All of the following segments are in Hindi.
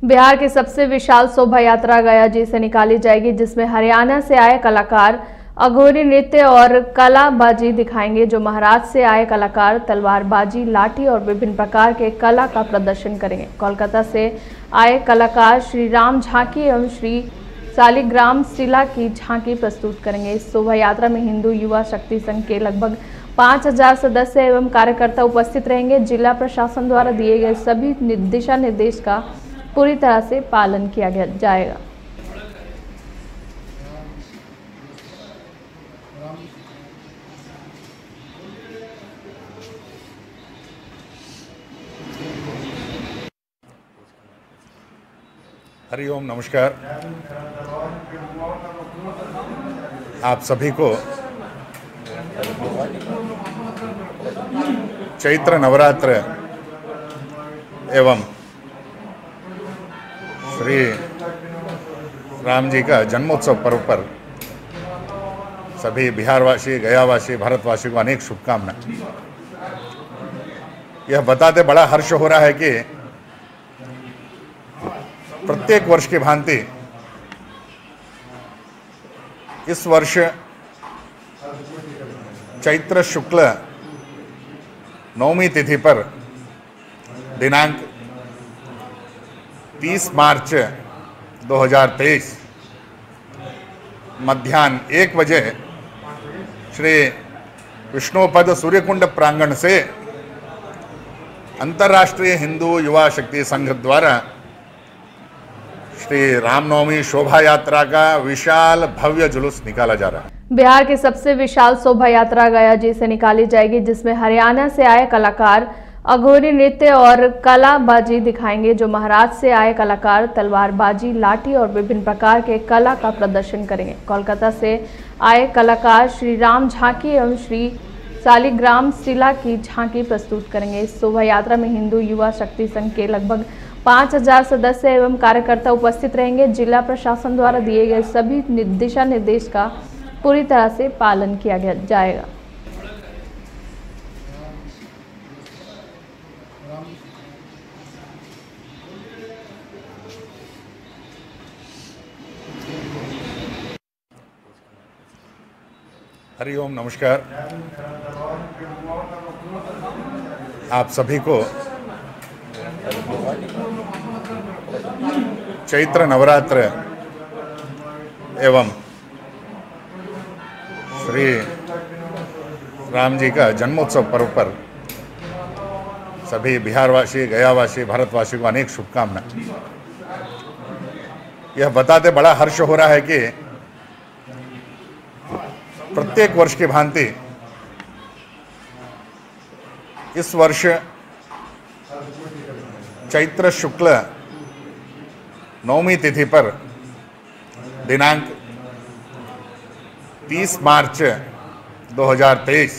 बिहार की सबसे विशाल शोभा यात्रा गया जी से निकाली जाएगी, जिसमें हरियाणा से आए कलाकार अघोरी नृत्य और कलाबाजी दिखाएंगे। जो महाराष्ट्र से आए कलाकार तलवारबाजी, लाठी और विभिन्न प्रकार के कला का प्रदर्शन करेंगे। कोलकाता से आए कलाकार श्री राम झांकी एवं श्री शालिग्राम शिला की झांकी प्रस्तुत करेंगे। इस शोभा यात्रा में हिंदू युवा शक्ति संघ के लगभग 5000 सदस्य एवं कार्यकर्ता उपस्थित रहेंगे। जिला प्रशासन द्वारा दिए गए सभी दिशा निर्देश का पूरी तरह से पालन किया जाएगा। हरिओम, नमस्कार। आप सभी को चैत्र नवरात्र एवं श्री राम जी का जन्मोत्सव पर्व पर सभी बिहारवासी, गयावासी, भारतवासी को अनेक शुभकामनाएं। यह बताते बड़ा हर्ष हो रहा है कि प्रत्येक वर्ष की भांति इस वर्ष चैत्र शुक्ल नवमी तिथि पर दिनांक 30 मार्च 2023 मध्याह्न 1 बजे श्री विष्णुपद सूर्यकुंड प्रांगण से अंतर्राष्ट्रीय हिंदू युवा शक्ति संघ द्वारा श्री रामनवमी शोभा यात्रा का विशाल भव्य जुलूस निकाला जा रहा है। बिहार की सबसे विशाल शोभा यात्रा गया जी से निकाली जाएगी, जिसमें हरियाणा से आए कलाकार अघोरी नृत्य और कलाबाजी दिखाएंगे। जो महाराष्ट्र से आए कलाकार तलवारबाजी, लाठी और विभिन्न प्रकार के कला का प्रदर्शन करेंगे। कोलकाता से आए कलाकार श्री राम झांकी एवं श्री शालिग्राम शिला की झांकी प्रस्तुत करेंगे। इस शोभा यात्रा में हिंदू युवा शक्ति संघ के लगभग 5000 सदस्य एवं कार्यकर्ता उपस्थित रहेंगे। जिला प्रशासन द्वारा दिए गए सभी दिशा निर्देश का पूरी तरह से पालन किया जाएगा। हरिओम, नमस्कार। आप सभी को चैत्र नवरात्र एवं श्री राम जी का जन्मोत्सव पर्व पर सभी बिहारवासी, गयावासी, भारतवासी को अनेक शुभकामनाएं। यह बताते बड़ा हर्ष हो रहा है कि प्रत्येक वर्ष की भांति इस वर्ष चैत्र शुक्ल नवमी तिथि पर दिनांक 30 मार्च 2023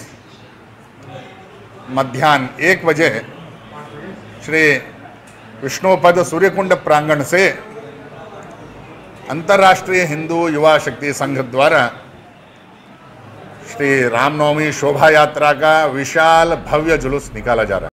मध्याह्न 1 बजे श्री विष्णुपद सूर्यकुंड प्रांगण से अंतर्राष्ट्रीय हिंदू युवा शक्ति संघ द्वारा श्री रामनवमी शोभा यात्रा का विशाल भव्य जुलूस निकाला जा रहा है।